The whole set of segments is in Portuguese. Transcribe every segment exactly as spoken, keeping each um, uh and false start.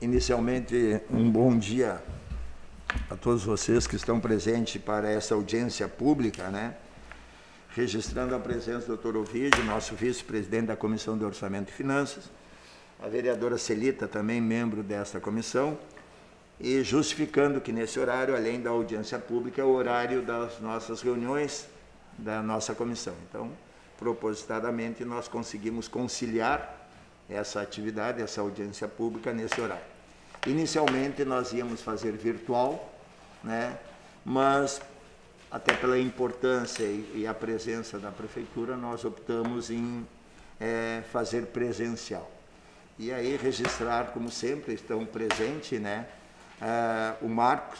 inicialmente, um bom dia a todos vocês que estão presentes para essa audiência pública, né? Registrando a presença do doutor Ovidio, nosso vice-presidente da Comissão de Orçamento e Finanças, a vereadora Celita, também membro desta comissão, e justificando que nesse horário, além da audiência pública, é o horário das nossas reuniões da nossa comissão. Então, propositadamente, nós conseguimos conciliar essa atividade, essa audiência pública nesse horário. Inicialmente, nós íamos fazer virtual, né? Mas, até pela importância e a presença da Prefeitura, nós optamos em é, fazer presencial. E aí, registrar, como sempre, estão presentes, né? É, o Marcos,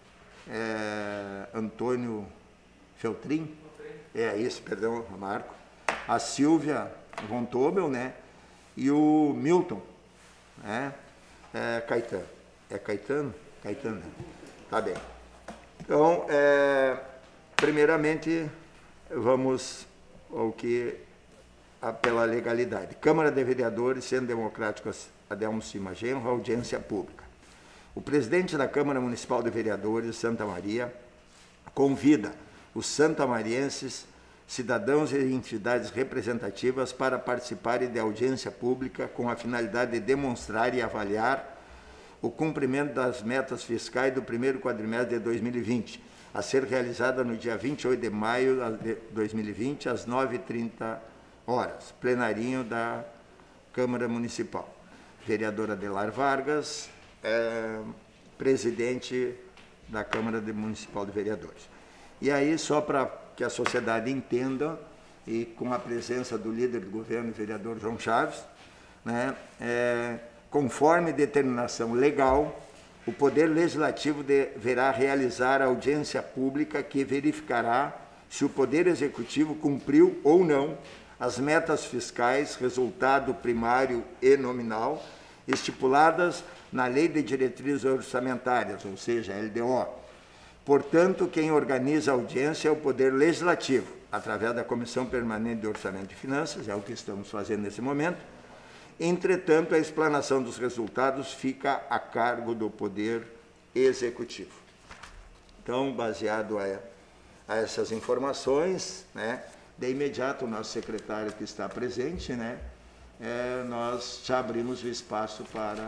é, Antônio Feltrin, é isso, perdão, Marco, a Silvia Von Tobel, né? E o Milton, né? É, Caetano. É Caetano? Caetano, né? Tá bem. Então, é, primeiramente, vamos ao que, a, pela legalidade. Câmara de Vereadores, Centro Democrático Adelmo Cima Genro, audiência pública. O presidente da Câmara Municipal de Vereadores de Santa Maria convida os santamarienses, cidadãos e entidades representativas para participarem de audiência pública com a finalidade de demonstrar e avaliar o cumprimento das metas fiscais do primeiro quadrimestre de dois mil e vinte, a ser realizada no dia vinte e oito de maio de dois mil e vinte, às nove e trinta horas, plenarinho da Câmara Municipal. Vereadora Adelar Vargas, é, presidente da Câmara Municipal de Vereadores. E aí, só para que a sociedade entenda, e com a presença do líder do governo, o vereador João Chaves, né, é, conforme determinação legal, o Poder Legislativo deverá realizar audiência pública que verificará se o Poder Executivo cumpriu ou não as metas fiscais, resultado primário e nominal, estipuladas na Lei de Diretrizes Orçamentárias, ou seja, L D O. Portanto, quem organiza a audiência é o Poder Legislativo, através da Comissão Permanente de Orçamento e Finanças, é o que estamos fazendo nesse momento. Entretanto, a explanação dos resultados fica a cargo do Poder Executivo. Então, baseado a, a essas informações, né, de imediato o nosso secretário que está presente, né, é, nós já abrimos o espaço para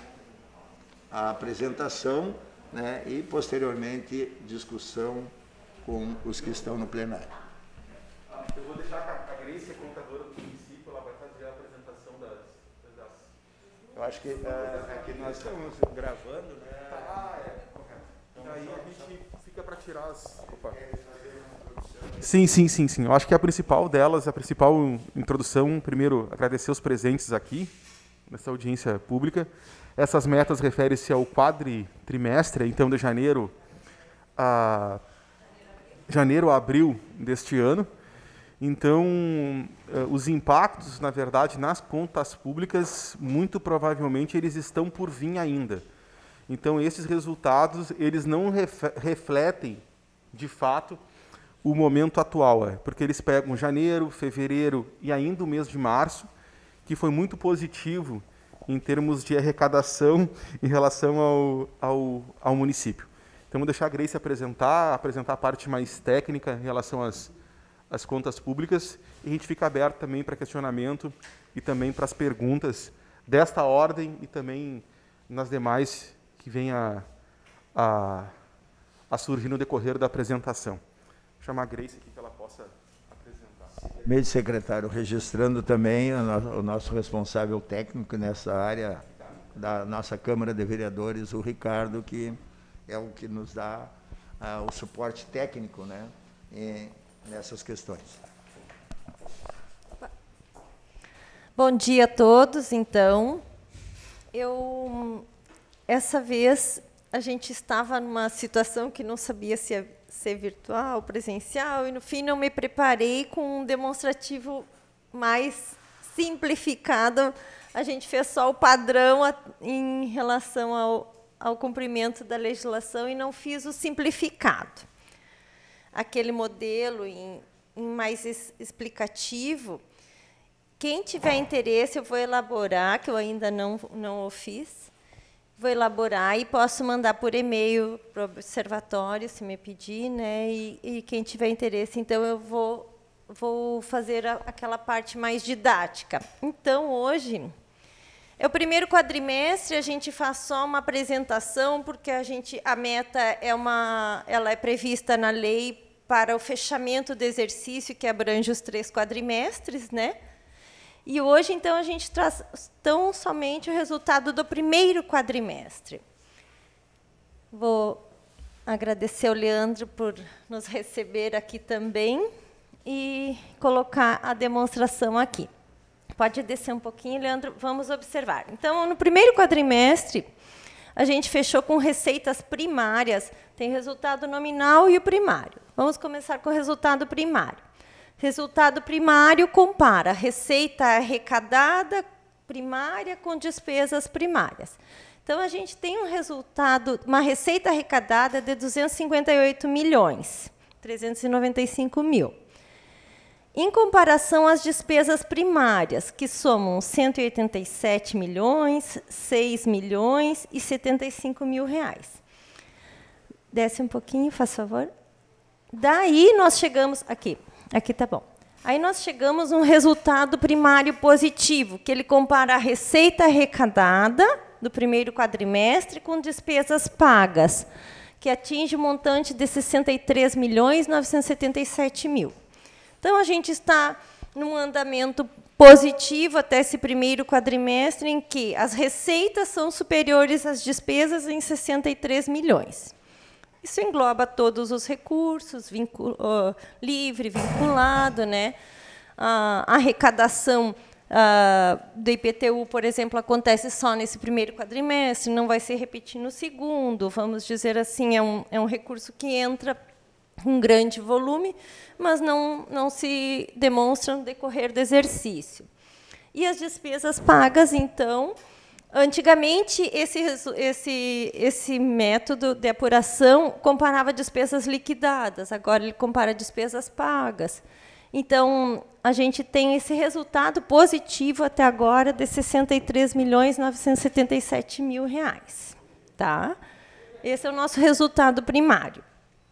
a apresentação, né, e, posteriormente, discussão com os que estão no plenário. Eu vou deixar a Grace, a contadora do município, ela vai fazer a apresentação das... das... Eu acho que uh, aqui nós estamos gravando, né? Ah, é, correto. Então, aí a gente fica para tirar as... Opa. Sim, sim, sim, sim. Eu acho que a principal delas, a principal introdução, primeiro, agradecer os presentes aqui, nessa audiência pública. Essas metas referem-se ao quadritrimestre, então de janeiro a janeiro a abril deste ano. Então, os impactos, na verdade, nas contas públicas, muito provavelmente eles estão por vir ainda. Então, esses resultados, eles não refletem, de fato, o momento atual, porque eles pegam janeiro, fevereiro e ainda o mês de março, que foi muito positivo em termos de arrecadação em relação ao, ao, ao município. Então, vou deixar a Grace apresentar, apresentar a parte mais técnica em relação às, às contas públicas, e a gente fica aberto também para questionamento e também para as perguntas desta ordem e também nas demais que venham a, a, a surgir no decorrer da apresentação. Vou chamar a Grace aqui que ela possa apresentar. Meio secretário, registrando também o, no, o nosso responsável técnico nessa área da nossa Câmara de Vereadores, o Ricardo, que é o que nos dá uh, o suporte técnico, né, em, nessas questões. Bom dia a todos, então. Eu, essa vez, a gente estava numa situação que não sabia se ia ser virtual, presencial, e, no fim, não me preparei com um demonstrativo mais simplificado. A gente fez só o padrão em relação ao, ao cumprimento da legislação e não fiz o simplificado. Aquele modelo em, em mais es, explicativo. Quem tiver interesse, eu vou elaborar, que eu ainda não, não o fiz. vou elaborar e posso mandar por e-mail para o observatório, se me pedir, né? E, e quem tiver interesse, então eu vou, vou fazer a, aquela parte mais didática. Então, hoje, é o primeiro quadrimestre, a gente faz só uma apresentação, porque a, gente, a meta é uma, ela é prevista na lei para o fechamento do exercício, que abrange os três quadrimestres, né? E hoje, então, a gente traz tão somente o resultado do primeiro quadrimestre. Vou agradecer ao Leandro por nos receber aqui também e colocar a demonstração aqui. Pode descer um pouquinho, Leandro, vamos observar. Então, no primeiro quadrimestre, a gente fechou com receitas primárias, tem resultado nominal e o primário. Vamos começar com o resultado primário. Resultado primário compara receita arrecadada primária com despesas primárias. Então, a gente tem um resultado, uma receita arrecadada de duzentos e cinquenta e oito milhões, trezentos e noventa e cinco mil. Em comparação às despesas primárias, que somam cento e oitenta e sete milhões, seis milhões e setenta e cinco mil reais. Desce um pouquinho, faz favor. Daí, nós chegamos... Aqui. Aqui está bom. Aí nós chegamos a um resultado primário positivo, que ele compara a receita arrecadada do primeiro quadrimestre com despesas pagas, que atinge o montante de sessenta e três milhões novecentos e setenta e sete mil. Então, a gente está num andamento positivo até esse primeiro quadrimestre, em que as receitas são superiores às despesas em sessenta e três milhões. Isso engloba todos os recursos, vincul, uh, livre, vinculado, né? A arrecadação uh, do I P T U, por exemplo, acontece só nesse primeiro quadrimestre, não vai se repetir no segundo, vamos dizer assim, é um, é um recurso que entra com grande volume, mas não, não se demonstra no decorrer do exercício. E as despesas pagas, então... Antigamente, esse, esse, esse método de apuração comparava despesas liquidadas, agora ele compara despesas pagas. Então, a gente tem esse resultado positivo até agora de sessenta e três milhões novecentos e setenta e sete mil reais. Tá? Esse é o nosso resultado primário.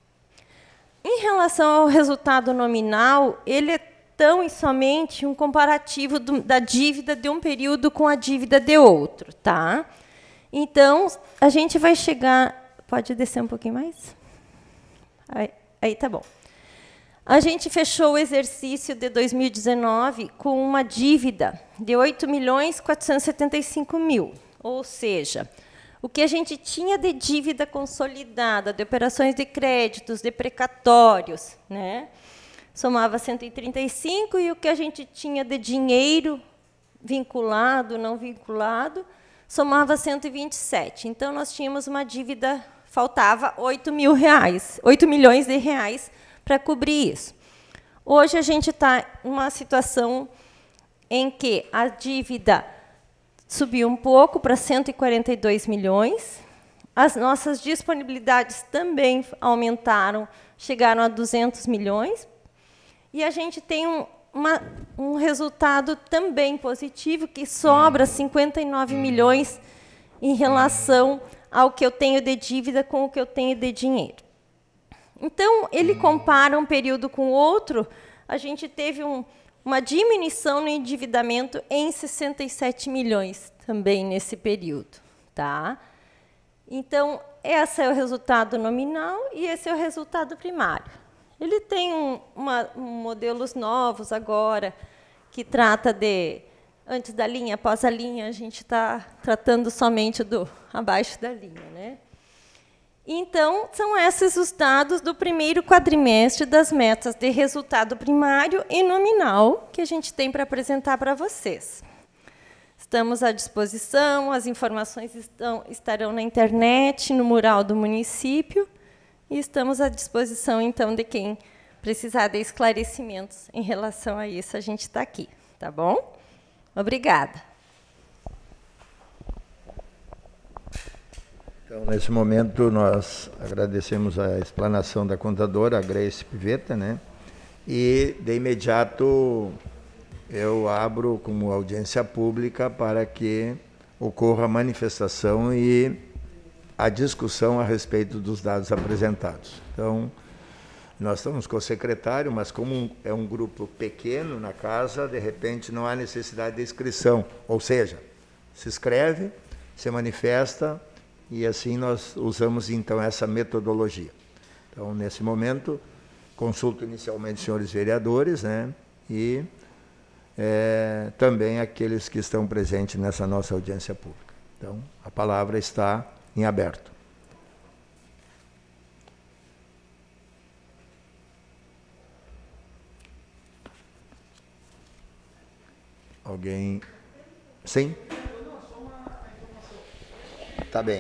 Em relação ao resultado nominal, ele é tão e somente um comparativo do, da dívida de um período com a dívida de outro. Tá? Então, a gente vai chegar... Pode descer um pouquinho mais? Aí, aí tá bom. A gente fechou o exercício de dois mil e dezenove com uma dívida de oito milhões quatrocentos e setenta e cinco mil. Ou seja, o que a gente tinha de dívida consolidada, de operações de créditos, de precatórios, né? Somava cento e trinta e cinco, e o que a gente tinha de dinheiro vinculado, não vinculado, somava cento e vinte e sete. Então, nós tínhamos uma dívida, faltava oito mil reais, oito milhões de reais para cobrir isso. Hoje, a gente está em uma situação em que a dívida subiu um pouco para cento e quarenta e dois milhões, as nossas disponibilidades também aumentaram, chegaram a duzentos milhões, e a gente tem um, uma, um resultado também positivo, que sobra cinquenta e nove milhões em relação ao que eu tenho de dívida com o que eu tenho de dinheiro. Então, ele compara um período com o outro, a gente teve um, uma diminuição no endividamento em sessenta e sete milhões também nesse período. Tá? Então, esse é o resultado nominal e esse é o resultado primário. Ele tem um, uma, um modelos novos agora, que trata de, antes da linha, após a linha, a gente está tratando somente do abaixo da linha. Né? Então, são esses os dados do primeiro quadrimestre das metas de resultado primário e nominal que a gente tem para apresentar para vocês. Estamos à disposição, as informações estão, estarão na internet, no mural do município, e estamos à disposição, então, de quem precisar de esclarecimentos em relação a isso, a gente está aqui, tá bom? Obrigada. Então, nesse momento, nós agradecemos a explanação da contadora, a Grace Pivetta, né? E, de imediato, eu abro como audiência pública para que ocorra a manifestação e a discussão a respeito dos dados apresentados. Então, nós estamos com o secretário, mas como é um grupo pequeno na casa, de repente não há necessidade de inscrição. Ou seja, se inscreve, se manifesta, e assim nós usamos então essa metodologia. Então, nesse momento, consulto inicialmente os senhores vereadores, né, e é, também aqueles que estão presentes nessa nossa audiência pública. Então, a palavra está em aberto. Alguém? Sim? Tá bem.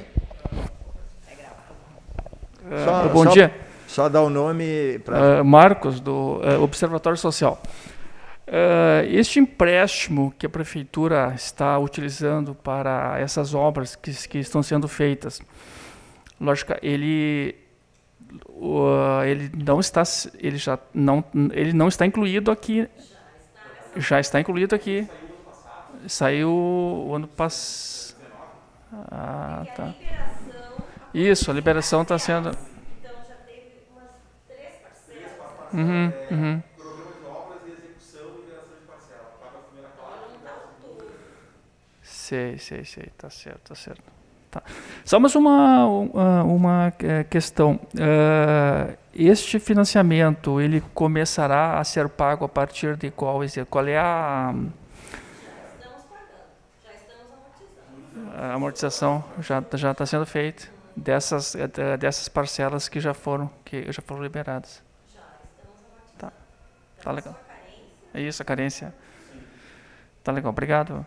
Só, Uh, bom só, dia. Só dar o nome para... Uh, Marcos, do uh, Observatório Social. Uh, este empréstimo que a Prefeitura está utilizando para essas obras que, que estão sendo feitas, lógico, ele, uh, ele, não está, ele, já não, ele não está incluído aqui. Já está incluído aqui. Saiu o ano passado. Ah, tá. Isso, a liberação está sendo... Então, já teve umas três parcelas. Uhum, uhum. Programa de obras e execução e liberação de parcela. Paga a primeira parte. Sei, sei, sei. Tá certo, tá certo. Tá. Só mais uma, uma, uma questão. Uh, este financiamento, ele começará a ser pago a partir de qual? Qual é a... Já estamos pagando, já estamos amortizando. A amortização já já está sendo feita dessas dessas parcelas que já foram que já foram liberadas. Já estamos amortizando. Tá, tá legal. É isso, a carência. Tá legal, obrigado.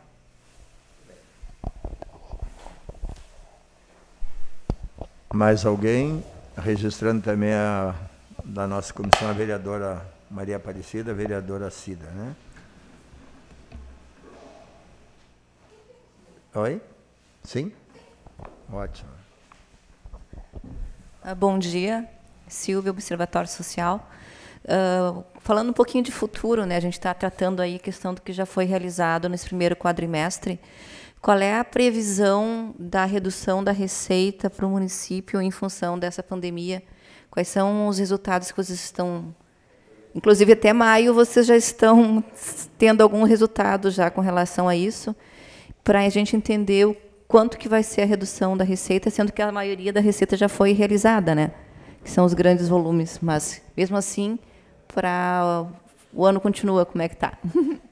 Mais alguém? Registrando também a da nossa comissão, a vereadora Maria Aparecida, a vereadora Cida, né? Oi? Sim? Ótimo. Bom dia, Silvia, Observatório Social. Uh, falando um pouquinho de futuro, né, a gente está tratando aí a questão do que já foi realizado nesse primeiro quadrimestre. Qual é a previsão da redução da receita para o município em função dessa pandemia? Quais são os resultados que vocês estão... Inclusive, até maio, vocês já estão tendo algum resultado já com relação a isso, para a gente entender o quanto que vai ser a redução da receita, sendo que a maioria da receita já foi realizada, né? Que são os grandes volumes. Mas, mesmo assim, para o ano continua, como é que está?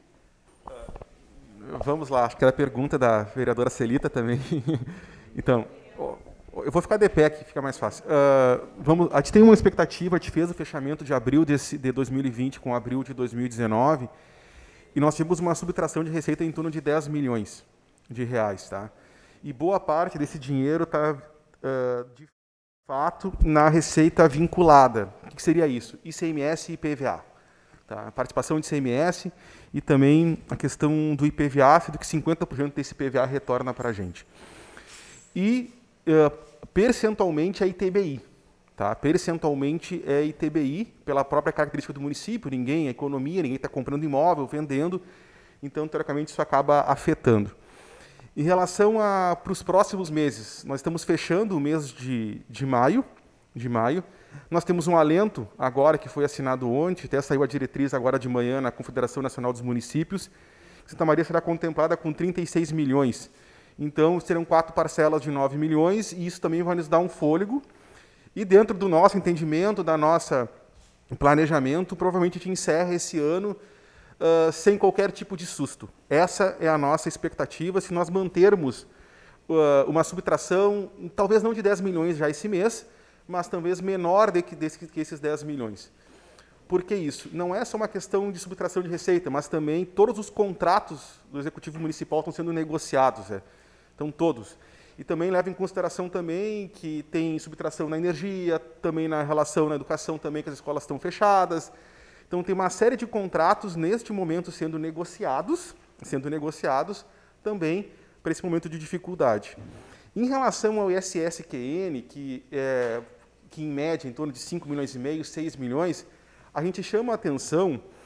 Vamos lá, acho que era a pergunta da vereadora Celita também. Então, eu vou ficar de pé aqui, fica mais fácil. Uh, vamos, a gente tem uma expectativa, a gente fez o fechamento de abril desse, de dois mil e vinte com abril de dois mil e dezenove, e nós tivemos uma subtração de receita em torno de dez milhões de reais. Tá? E boa parte desse dinheiro está, uh, de fato, na receita vinculada. O que seria isso? I C M S e I P V A. Tá? A participação de I C M S e também a questão do I P V A, sendo que cinquenta por cento desse I P V A retorna para a gente. E, uh, percentualmente, é I T B I. Tá? Percentualmente é I T B I, pela própria característica do município, ninguém, a economia, ninguém está comprando imóvel, vendendo, então, teoricamente, isso acaba afetando. Em relação para os próximos meses, nós estamos fechando o mês de, de maio, de maio. Nós temos um alento agora que foi assinado ontem, até saiu a diretriz agora de manhã na Confederação Nacional dos Municípios. Santa Maria será contemplada com trinta e seis milhões. Então, serão quatro parcelas de nove milhões, e isso também vai nos dar um fôlego. E dentro do nosso entendimento, da nossa planejamento, provavelmente a gente encerra esse ano uh, sem qualquer tipo de susto. Essa é a nossa expectativa, se nós mantermos uh, uma subtração, talvez não de dez milhões já esse mês, mas talvez menor de que, de que esses dez milhões. Por que isso? Não é só uma questão de subtração de receita, mas também todos os contratos do Executivo Municipal estão sendo negociados. É. Então, todos. E também leva em consideração também que tem subtração na energia, também na relação na educação, também que as escolas estão fechadas. Então, tem uma série de contratos, neste momento, sendo negociados, sendo negociados também para esse momento de dificuldade. Em relação ao I S S Q N, que, é, que em média em torno de cinco milhões e meio, seis milhões, a gente chama a atenção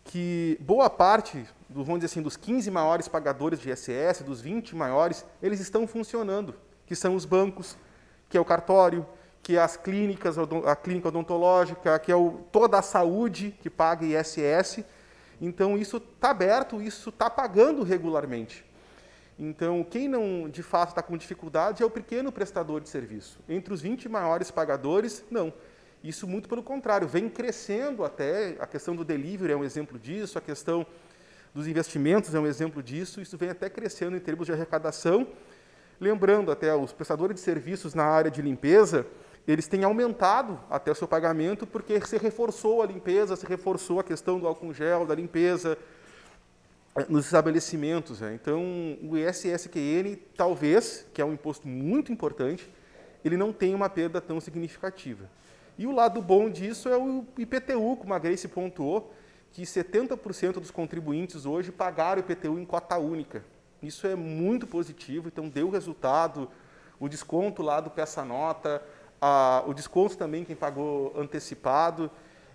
que boa parte, do, vamos dizer assim, dos quinze maiores pagadores de I S S, dos vinte maiores, eles estão funcionando, que são os bancos, que é o cartório, que é as clínicas, a clínica odontológica, que é o, toda a saúde que paga I S S. Então, isso está aberto, isso está pagando regularmente. Então, quem não, de fato, está com dificuldade é o pequeno prestador de serviço. Entre os vinte maiores pagadores, não. Isso, muito pelo contrário, vem crescendo até. A questão do delivery é um exemplo disso, a questão dos investimentos é um exemplo disso. Isso vem até crescendo em termos de arrecadação. Lembrando, até, os prestadores de serviços na área de limpeza, eles têm aumentado até o seu pagamento porque se reforçou a limpeza, se reforçou a questão do álcool gel, da limpeza, nos estabelecimentos. Né? Então, o I S S Q N, talvez, que é um imposto muito importante, ele não tem uma perda tão significativa. E o lado bom disso é o I P T U, como a Grace pontuou, que setenta por cento dos contribuintes hoje pagaram o I P T U em cota única. Isso é muito positivo, então deu resultado, o desconto lá do peça-nota, o desconto também quem pagou antecipado.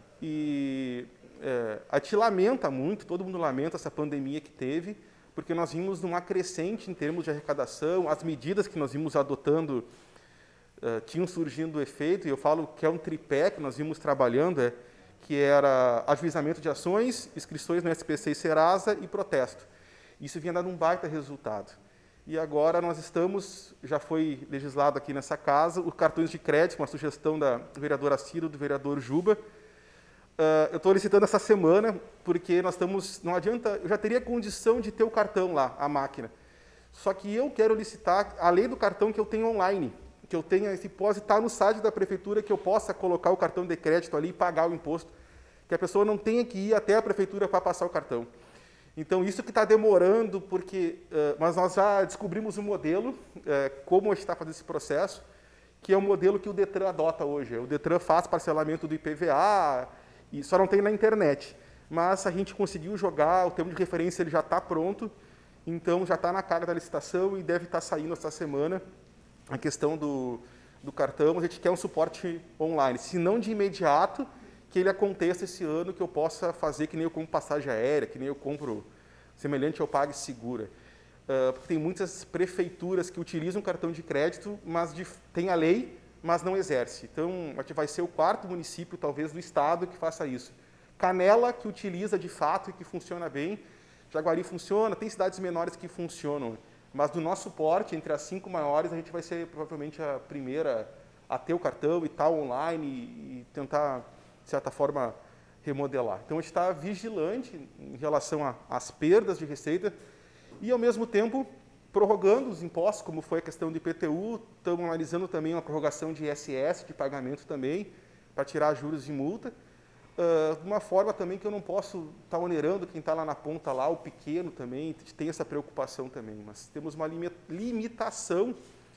E é, a gente lamenta muito, todo mundo lamenta essa pandemia que teve, porque nós vimos numa crescente em termos de arrecadação, as medidas que nós vimos adotando uh, tinham surgindo efeito, e eu falo que é um tripé que nós vimos trabalhando, é, que era ajuizamento de ações, inscrições no S P C e Serasa e protesto. Isso vinha dando um baita resultado. E agora nós estamos, já foi legislado aqui nessa casa, os cartões de crédito, uma sugestão da vereadora Ciro, do vereador Juba. Uh, eu estou licitando essa semana, porque nós estamos, não adianta, eu já teria condição de ter o cartão lá, a máquina. Só que eu quero licitar, além do cartão que eu tenho online, que eu tenha, esse pode estar no site da prefeitura, que eu possa colocar o cartão de crédito ali e pagar o imposto, que a pessoa não tenha que ir até a prefeitura para passar o cartão. Então, isso que está demorando, porque, uh, mas nós já descobrimos um modelo, uh, como a gente está fazendo esse processo, que é o modelo que o Detran adota hoje. O Detran faz parcelamento do I P V A, e só não tem na internet. Mas a gente conseguiu jogar, o termo de referência ele já está pronto, então já está na carga da licitação e deve estar saindo essa semana a questão do, do cartão. A gente quer um suporte online, se não de imediato, que ele aconteça esse ano, que eu possa fazer que nem eu compro passagem aérea, que nem eu compro semelhante ao PagSegura. Uh, porque tem muitas prefeituras que utilizam cartão de crédito, mas de, tem a lei, mas não exerce. Então, a gente vai ser o quarto município, talvez, do estado que faça isso. Canela, que utiliza de fato e que funciona bem. Jaguari funciona, tem cidades menores que funcionam. Mas do nosso porte, entre as cinco maiores, a gente vai ser provavelmente a primeira a ter o cartão e tal online e, e tentar, de certa forma, remodelar. Então, a gente está vigilante em relação às perdas de receita e, ao mesmo tempo, prorrogando os impostos, como foi a questão do I P T U, estamos analisando também uma prorrogação de I S S, de pagamento também, para tirar juros de multa. Uh, de uma forma também que eu não posso estar tá onerando quem está lá na ponta, lá, o pequeno também, tem essa preocupação também. Mas temos uma limitação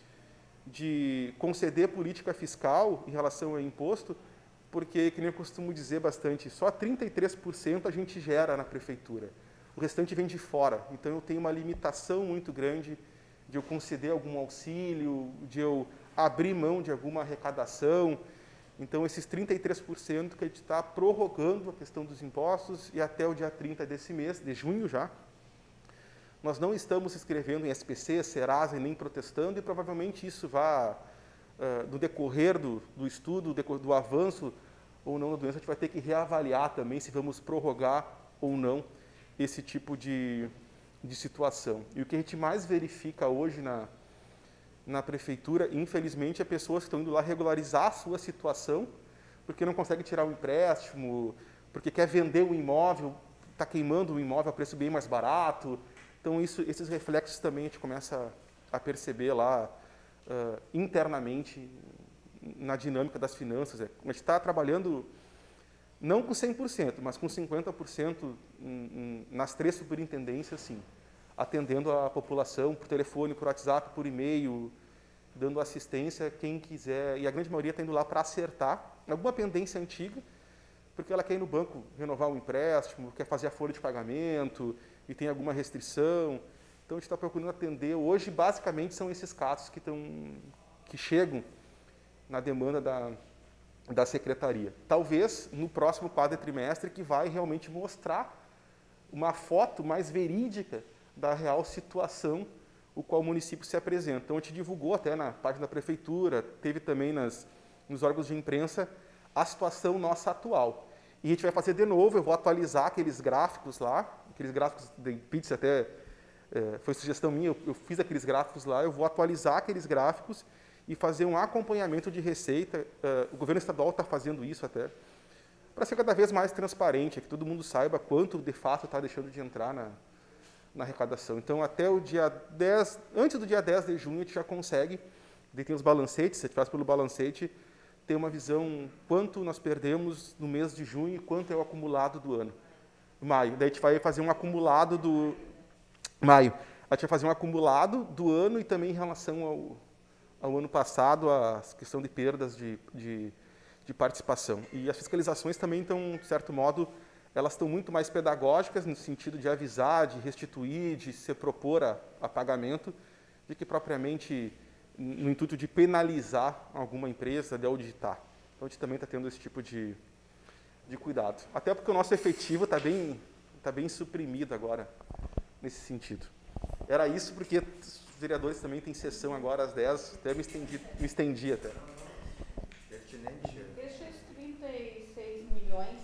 de conceder política fiscal em relação ao imposto, porque, que nem eu costumo dizer bastante, só trinta e três por cento a gente gera na prefeitura. O restante vem de fora. Então, eu tenho uma limitação muito grande de eu conceder algum auxílio, de eu abrir mão de alguma arrecadação. Então, esses trinta e três por cento que a gente está prorrogando a questão dos impostos e até o dia trinta desse mês, de junho já, nós não estamos se inscrevendo em S P C, Serasa e nem protestando, e provavelmente isso vai, uh, no decorrer do, do estudo, do, do avanço ou não da doença, a gente vai ter que reavaliar também se vamos prorrogar ou não esse tipo de, de situação. E o que a gente mais verifica hoje na, na prefeitura, infelizmente, é pessoas que estão indo lá regularizar a sua situação, porque não consegue tirar o empréstimo, porque quer vender o imóvel, está queimando o imóvel a preço bem mais barato. Então, isso, esses reflexos também a gente começa a perceber lá uh, internamente na dinâmica das finanças. A gente está trabalhando não com cem por cento, mas com cinquenta por cento em, em, nas três superintendências, sim, atendendo a população por telefone, por WhatsApp, por e-mail, dando assistência a quem quiser. E a grande maioria está indo lá para acertar alguma pendência antiga, porque ela quer ir no banco renovar um empréstimo, quer fazer a folha de pagamento e tem alguma restrição. Então, a gente está procurando atender. Hoje, basicamente, são esses casos que, tão, que chegam na demanda da, da secretaria. Talvez no próximo quadrimestre que vai realmente mostrar uma foto mais verídica da real situação o qual o município se apresenta. Então, a gente divulgou até na página da prefeitura, teve também nas, nos órgãos de imprensa, a situação nossa atual. E a gente vai fazer de novo, eu vou atualizar aqueles gráficos lá, aqueles gráficos de pizza até, é, foi sugestão minha, eu, eu fiz aqueles gráficos lá, eu vou atualizar aqueles gráficos e fazer um acompanhamento de receita. Uh, o governo estadual está fazendo isso até, para ser cada vez mais transparente, que todo mundo saiba quanto de fato está deixando de entrar na, na arrecadação. Então, até o dia dez, antes do dia dez de junho, a gente já consegue, daí tem os balancetes, se a gente faz pelo balancete, ter uma visão quanto nós perdemos no mês de junho e quanto é o acumulado do ano. Maio. Daí a gente vai fazer um acumulado do... Maio. A gente vai fazer um acumulado do ano e também em relação ao, ao ano passado, a questão de perdas de, de, de participação. E as fiscalizações também estão, de certo modo, elas estão muito mais pedagógicas no sentido de avisar, de restituir, de se propor a, a pagamento, de que propriamente no intuito de penalizar alguma empresa, de auditar. Então, a gente também está tendo esse tipo de, de cuidado. Até porque o nosso efetivo está bem, tá bem suprimido agora, nesse sentido. Era isso porque os vereadores também têm sessão agora às dez, até me estendi, me estendi até. Esses trinta e seis milhões,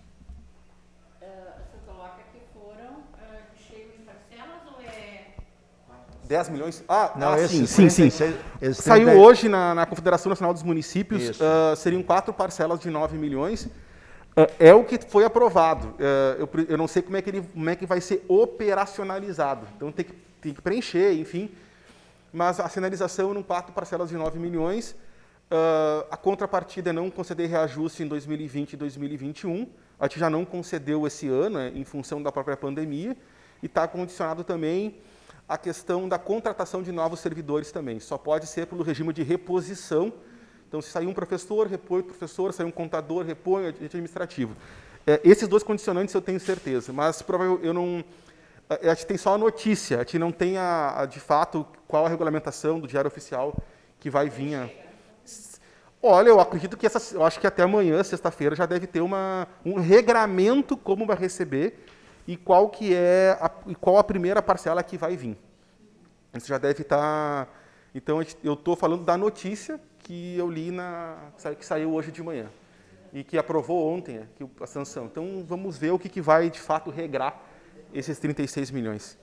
uh, você coloca que foram uh, cheios em parcelas ou é... dez milhões? Ah, não, ah esse, sim, sim, sim. Saiu hoje na, na Confederação Nacional dos Municípios, uh, seriam quatro parcelas de nove milhões. Uh, é o que foi aprovado. Uh, eu, eu não sei como é, que ele, como é que vai ser operacionalizado. Então, tem que, tem que preencher, enfim. Mas a sinalização eram quatro parcelas de nove milhões. Uh, a contrapartida é não conceder reajuste em dois mil e vinte e dois mil e vinte e um. A gente já não concedeu esse ano, é, em função da própria pandemia. E está condicionado também a questão da contratação de novos servidores também. Só pode ser pelo regime de reposição. Então, se sair um professor, repõe o professor, sair um contador, repõe o agente administrativo. É, esses dois condicionantes eu tenho certeza, mas provavelmente eu não... A gente tem só a notícia, a gente não tem, a, a, de fato, qual a regulamentação do Diário Oficial que vai vir. A... Olha, eu acredito que essa, eu acho que até amanhã, sexta-feira, já deve ter uma, um regramento como vai receber e qual que é a, e qual a primeira parcela que vai vir. Isso já deve estar... Então, eu estou falando da notícia que eu li, na, que saiu hoje de manhã e que aprovou ontem a sanção. Então, vamos ver o que, que vai, de fato, regrar esses trinta e seis milhões.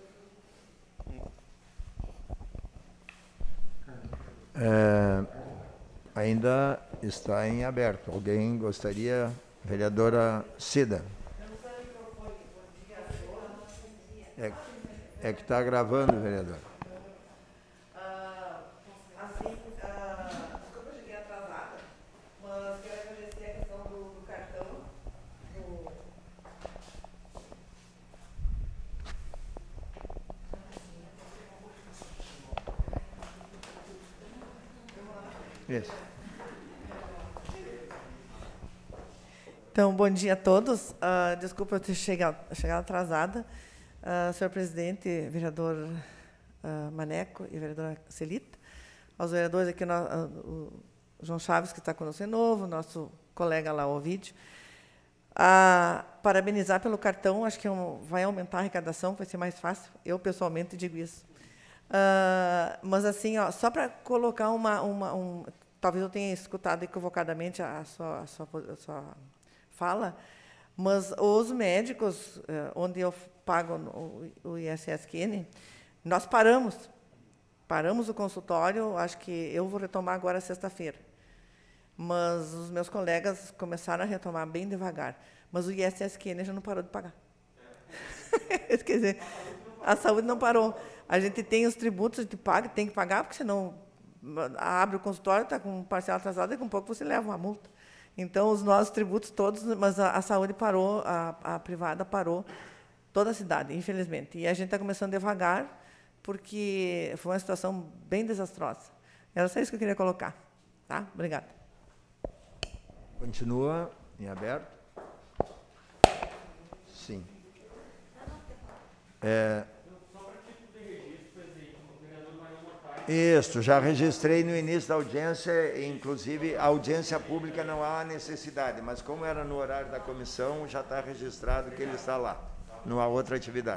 É, ainda está em aberto. Alguém gostaria? Vereadora Cida. É, é que está gravando, vereador. Isso. Então, bom dia a todos. Uh, desculpa eu ter chegado, chegado atrasada. Uh, senhor presidente, vereador uh, Maneco e vereadora Celita, aos vereadores aqui, no, uh, o João Chaves, que está conosco de novo, nosso colega lá, o Ovidio. Uh, parabenizar pelo cartão, acho que um, vai aumentar a arrecadação, vai ser mais fácil. Eu, pessoalmente, digo isso. Uh, mas, assim, ó, só para colocar uma... uma um, talvez eu tenha escutado equivocadamente a sua, a sua, a sua fala, mas os médicos, uh, onde eu pago o, o I S S Q N, nós paramos. Paramos o consultório, acho que eu vou retomar agora sexta-feira. Mas os meus colegas começaram a retomar bem devagar. Mas o I S S Q N já não parou de pagar. Quer dizer, a saúde não parou. A gente tem os tributos, a gente paga, tem que pagar, porque senão abre o consultório, está com um parcela atrasado, e com pouco você leva uma multa. Então, os nossos tributos todos, mas a, a saúde parou, a, a privada parou, toda a cidade, infelizmente. E a gente está começando devagar, porque foi uma situação bem desastrosa. Era só isso que eu queria colocar. Tá? Obrigada. Continua em aberto? Sim. É... Isso, já registrei no início da audiência, inclusive a audiência pública não há necessidade, mas como era no horário da comissão, já está registrado que ele está lá. numa outra atividade.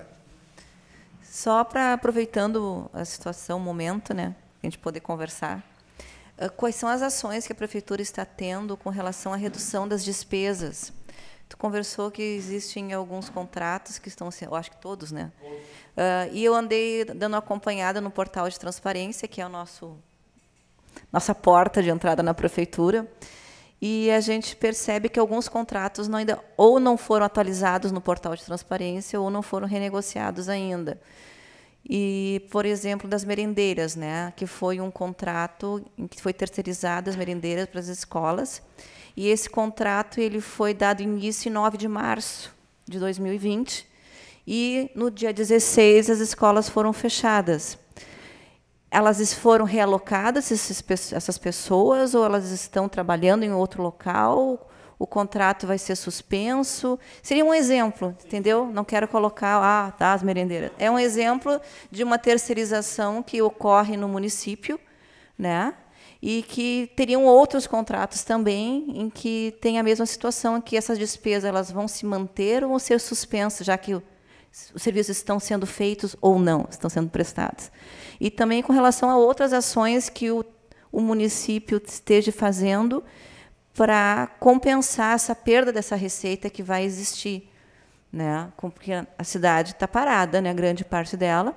Só para, aproveitando a situação, o momento, né, a gente poder conversar, quais são as ações que a Prefeitura está tendo com relação à redução das despesas? Tu conversou que existem alguns contratos que estão sendo, eu acho que todos, né? Uh, e eu andei dando uma acompanhada no portal de transparência, que é o nosso nossa porta de entrada na Prefeitura, e a gente percebe que alguns contratos não ainda ou não foram atualizados no portal de transparência ou não foram renegociados ainda. E, por exemplo, das merendeiras, né, que foi um contrato em que foi terceirizado as merendeiras para as escolas, e esse contrato ele foi dado início em nove de março de dois mil e vinte, e no dia dezesseis as escolas foram fechadas. Elas foram realocadas, essas pessoas, ou elas estão trabalhando em outro local? O contrato vai ser suspenso? Seria um exemplo, entendeu? Não quero colocar ah, tá, as merendeiras. É um exemplo de uma terceirização que ocorre no município, né? E que teriam outros contratos também em que tem a mesma situação, em que essas despesas elas vão se manter ou vão ser suspensas, já que o os serviços estão sendo feitos ou não, estão sendo prestados. E também com relação a outras ações que o, o município esteja fazendo para compensar essa perda dessa receita que vai existir, né? Porque a cidade está parada, né? Grande parte dela.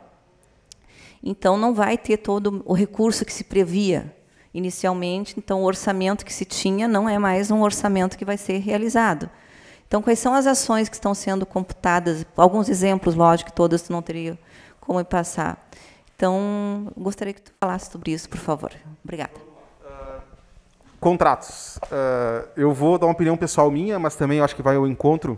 Então, não vai ter todo o recurso que se previa inicialmente. Então, o orçamento que se tinha não é mais um orçamento que vai ser realizado. Então, quais são as ações que estão sendo computadas? Alguns exemplos, lógico, todas tu não teria como passar. Então, gostaria que tu falasse sobre isso, por favor. Obrigada. Uh, contratos. Uh, eu vou dar uma opinião pessoal minha, mas também acho que vai ao encontro,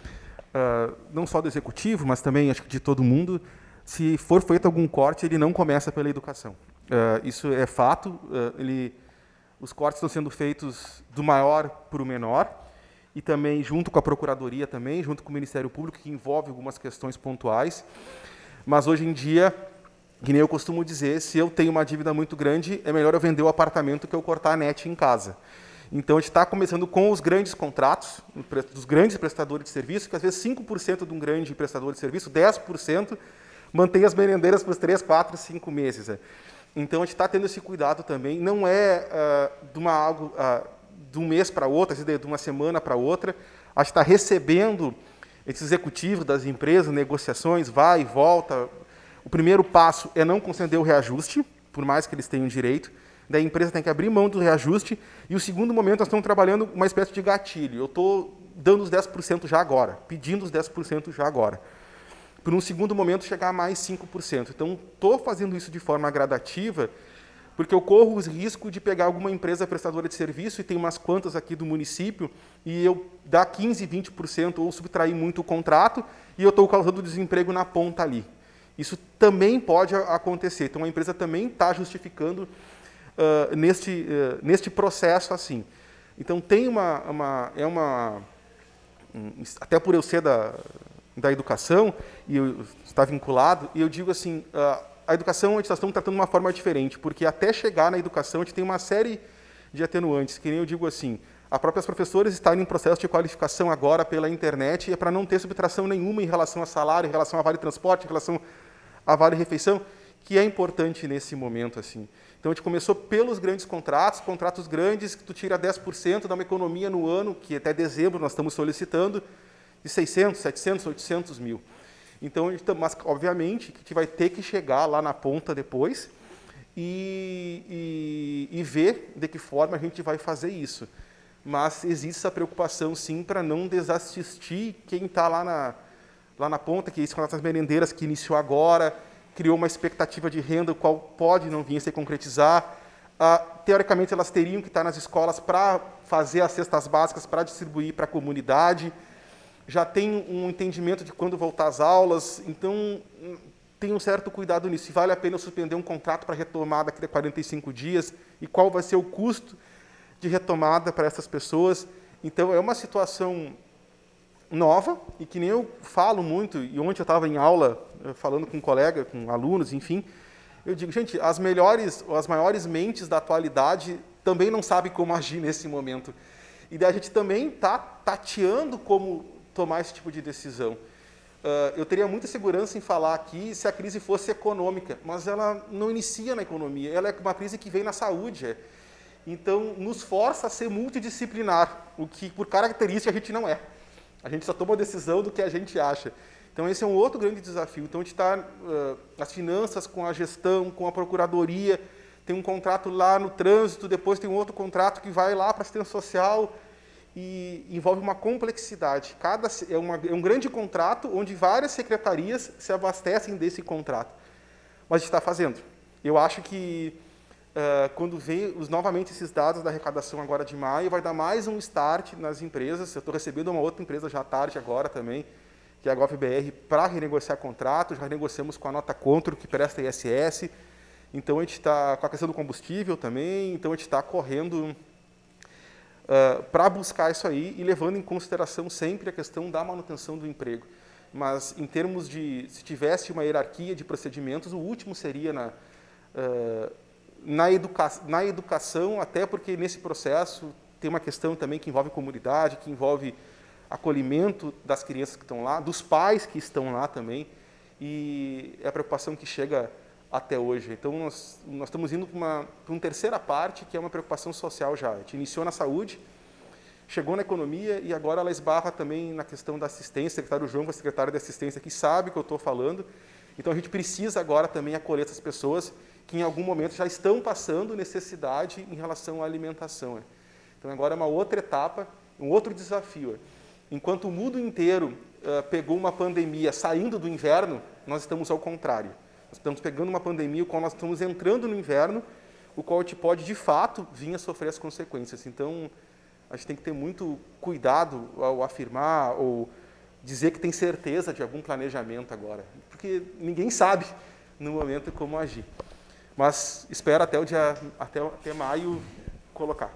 uh, não só do executivo, mas também acho que de todo mundo. Se for feito algum corte, ele não começa pela educação. Uh, isso é fato. Uh, ele, os cortes estão sendo feitos do maior para o menor, e também junto com a Procuradoria, também, junto com o Ministério Público, que envolve algumas questões pontuais. Mas, hoje em dia, que nem eu costumo dizer, se eu tenho uma dívida muito grande, é melhor eu vender o apartamento que eu cortar a net em casa. Então, a gente está começando com os grandes contratos, dos grandes prestadores de serviço, que às vezes cinco por cento de um grande prestador de serviço, dez por cento, mantém as merendeiras por três, quatro, cinco meses. Então, a gente está tendo esse cuidado também. Não é uh, de uma algo... Uh, de um mês para outro, de uma semana para outra, a gente está recebendo esse executivo das empresas, negociações, vai e volta. O primeiro passo é não conceder o reajuste, por mais que eles tenham direito, daí a empresa tem que abrir mão do reajuste, e o segundo momento nós estamos trabalhando uma espécie de gatilho. Eu estou dando os dez por cento já agora, pedindo os dez por cento já agora. Por um segundo momento chegar a mais cinco por cento. Então, estou fazendo isso de forma gradativa, porque eu corro o risco de pegar alguma empresa prestadora de serviço, e tem umas quantas aqui do município, e eu dar quinze, vinte por cento ou subtrair muito o contrato, e eu estou causando desemprego na ponta ali. Isso também pode acontecer. Então, a empresa também está justificando uh, neste, uh, neste processo assim. Então, tem uma... uma, é uma um, até por eu ser da, da educação, e eu estar vinculado, e eu digo assim... Uh, a educação, a gente está tratando de uma forma diferente, porque até chegar na educação, a gente tem uma série de atenuantes, que nem eu digo assim, as próprias professoras estarem em processo de qualificação agora pela internet, e é para não ter subtração nenhuma em relação a salário, em relação a vale transporte, em relação a vale refeição, que é importante nesse momento. Assim. Então, a gente começou pelos grandes contratos, contratos grandes, que tu tira dez por cento, dá uma economia no ano, que até dezembro nós estamos solicitando, de seiscentos, setecentos, oitocentos mil. Então, mas, obviamente, que a gente vai ter que chegar lá na ponta depois e, e, e ver de que forma a gente vai fazer isso. Mas existe essa preocupação, sim, para não desassistir quem está lá na, lá na ponta, que é isso com as merendeiras que iniciou agora, criou uma expectativa de renda, o qual pode não vir a se concretizar. Ah, teoricamente, elas teriam que estar nas escolas para fazer as cestas básicas, para distribuir para a comunidade. Já tem um entendimento de quando voltar às aulas, então tem um certo cuidado nisso. Se vale a pena eu suspender um contrato para retomada daqui a quarenta e cinco dias, e qual vai ser o custo de retomada para essas pessoas. Então, é uma situação nova, e que nem eu falo muito, e ontem eu estava em aula, falando com um colega, com alunos, enfim, eu digo, gente, as melhores, as maiores mentes da atualidade também não sabem como agir nesse momento. E daí a gente também está tateando como tomar esse tipo de decisão. uh, eu teria muita segurança em falar aqui se a crise fosse econômica, mas ela não inicia na economia, ela é uma crise que vem na saúde. É. Então, nos força a ser multidisciplinar, o que, por característica, a gente não é. A gente só toma a decisão do que a gente acha. Então, esse é um outro grande desafio. Então, a gente está uh, as finanças com a gestão, com a procuradoria, tem um contrato lá no trânsito, depois tem um outro contrato que vai lá para a assistência social e envolve uma complexidade. Cada, é, uma, é um grande contrato onde várias secretarias se abastecem desse contrato. Mas a gente está fazendo. Eu acho que uh, quando vem os, novamente esses dados da arrecadação agora de maio, vai dar mais um start nas empresas. Eu estou recebendo uma outra empresa já à tarde agora também, que é a GovBR, para renegociar contrato. Já renegociamos com a Nota Contro, que presta I S S. Então, a gente está com a questão do combustível também. Então, a gente está correndo uh, para buscar isso aí e levando em consideração sempre a questão da manutenção do emprego. Mas, em termos de, se tivesse uma hierarquia de procedimentos, o último seria na, uh, na, educa na educação, até porque nesse processo tem uma questão também que envolve comunidade, que envolve acolhimento das crianças que estão lá, dos pais que estão lá também, e é a preocupação que chega até hoje. Então, nós, nós estamos indo para uma, para uma terceira parte, que é uma preocupação social já. A gente iniciou na saúde, chegou na economia e agora ela esbarra também na questão da assistência. O secretário João, que é o secretário de assistência, que sabe o que eu estou falando. Então, a gente precisa agora também acolher essas pessoas que, em algum momento, já estão passando necessidade em relação à alimentação. Então, agora é uma outra etapa, um outro desafio. Enquanto o mundo inteiro uh, pegou uma pandemia saindo do inverno, nós estamos ao contrário. Nós estamos pegando uma pandemia, o qual nós estamos entrando no inverno, o qual a gente pode, de fato, vir a sofrer as consequências. Então, a gente tem que ter muito cuidado ao afirmar ou dizer que tem certeza de algum planejamento agora, porque ninguém sabe, no momento, como agir. Mas espero até, o dia, até, até maio colocar.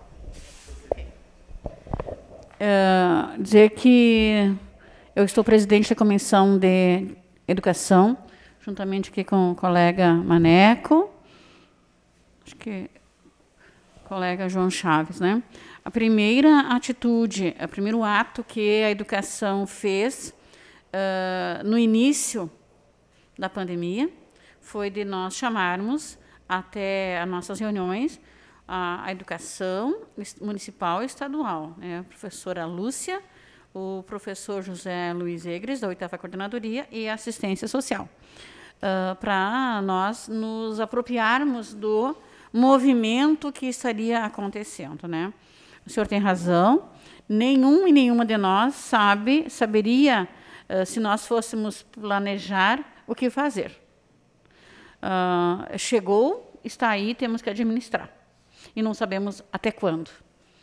É, dizer que eu estou presidente da Comissão de Educação, juntamente aqui com o colega Maneco, acho que o colega João Chaves, né? A primeira atitude, o primeiro ato que a educação fez uh, no início da pandemia foi de nós chamarmos até as nossas reuniões a, a educação municipal e estadual, né? A professora Lúcia, o professor José Luiz Egres, da oitava Coordenadoria, e a assistência social, uh, para nós nos apropriarmos do movimento que estaria acontecendo, né? O senhor tem razão, nenhum e nenhuma de nós sabe, saberia, uh, se nós fôssemos planejar, o que fazer. Uh, chegou, está aí, temos que administrar. E não sabemos até quando.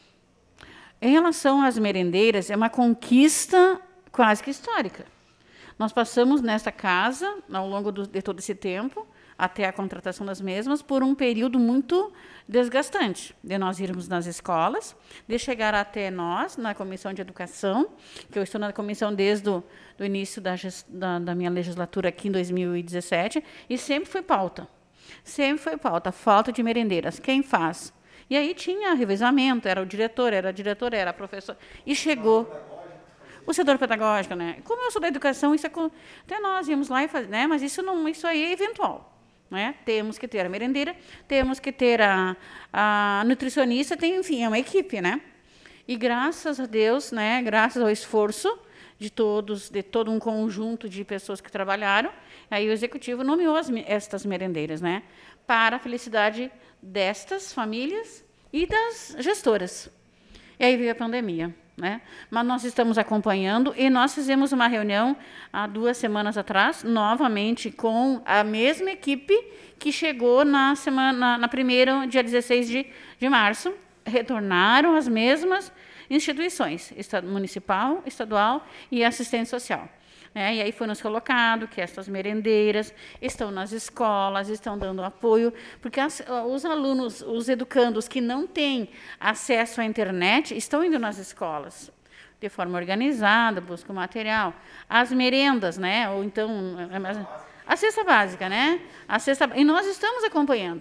Em relação às merendeiras, é uma conquista quase que histórica. Nós passamos nesta casa, ao longo do, de todo esse tempo, até a contratação das mesmas, por um período muito desgastante, de nós irmos nas escolas, de chegar até nós, na Comissão de Educação, que eu estou na comissão desde o do início da, da, da minha legislatura aqui em dois mil e dezessete, e sempre foi pauta. Sempre foi pauta, falta de merendeiras. Quem faz? E aí tinha revezamento, era o diretor, era a diretora, era a professora. E chegou o setor pedagógico, né? Como eu sou da educação, isso é com, até nós íamos lá e fazer, né? Mas isso não, isso aí é eventual, né? Temos que ter a merendeira, temos que ter a, a nutricionista, tem, enfim, é uma equipe, né? E graças a Deus, né? Graças ao esforço de todos, de todo um conjunto de pessoas que trabalharam, aí o executivo nomeou as, estas merendeiras, né? Para a felicidade destas famílias e das gestoras. E aí veio a pandemia, né? Mas nós estamos acompanhando e nós fizemos uma reunião há duas semanas atrás, novamente com a mesma equipe que chegou na semana, na primeira, dia dezesseis de, de março, retornaram as mesmas instituições, municipal, estadual e assistente social. É, e aí foi nos colocado que essas merendeiras estão nas escolas, estão dando apoio, porque as, os alunos, os educandos que não têm acesso à internet, estão indo nas escolas, de forma organizada, buscam material. As merendas, né, ou então, a cesta básica, né? A cesta, e nós estamos acompanhando.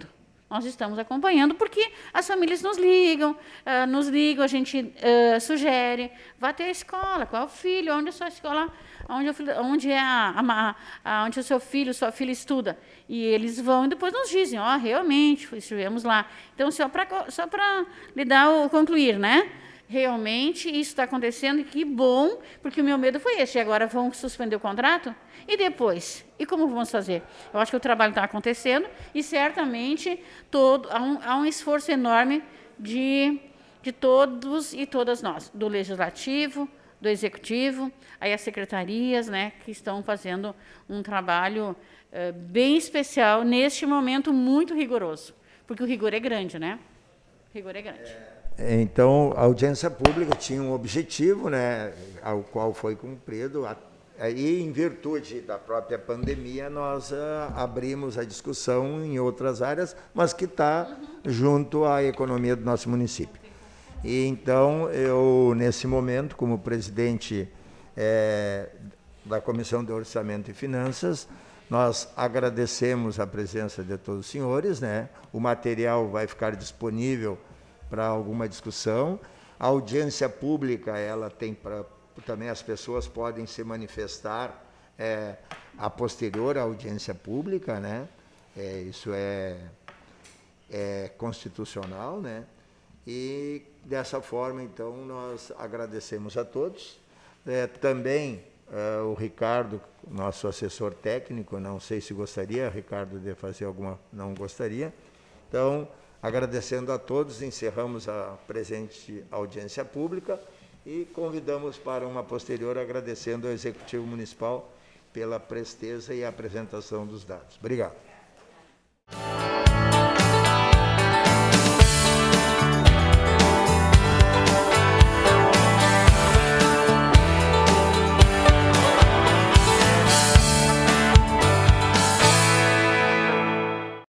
Nós estamos acompanhando, porque as famílias nos ligam, uh, nos ligam, a gente uh, sugere, vá até a escola, qual é o filho, onde a sua escola, onde, onde, é a, a, a, onde o seu filho, sua filha estuda. E eles vão e depois nos dizem, ó, oh, realmente, estivemos lá. Então, só para só para lhe dar o concluir, né? Realmente isso está acontecendo e que bom, porque o meu medo foi esse. E agora vão suspender o contrato? E depois? E como vamos fazer? Eu acho que o trabalho está acontecendo e certamente todo, há, um, há um esforço enorme de, de todos e todas nós, do Legislativo, do Executivo, aí as secretarias, né, que estão fazendo um trabalho uh, bem especial neste momento muito rigoroso, porque o rigor é grande, né? O rigor é grande. É. Então, a audiência pública tinha um objetivo, né, ao qual foi cumprido, e em virtude da própria pandemia, nós uh, abrimos a discussão em outras áreas, mas que está uhum. junto à economia do nosso município. E então, eu, nesse momento, como presidente é, da Comissão de Orçamento e Finanças, nós agradecemos a presença de todos os senhores, né? O material vai ficar disponível para alguma discussão. A audiência pública, ela tem para também as pessoas podem se manifestar é, a posterior à audiência pública, né? É, isso é, é constitucional, né? E dessa forma, então, nós agradecemos a todos. É, também é, o Ricardo, nosso assessor técnico, não sei se gostaria, Ricardo, de fazer alguma, não gostaria. Então, agradecendo a todos, encerramos a presente audiência pública e convidamos para uma posterior, agradecendo ao Executivo Municipal pela presteza e apresentação dos dados. Obrigado.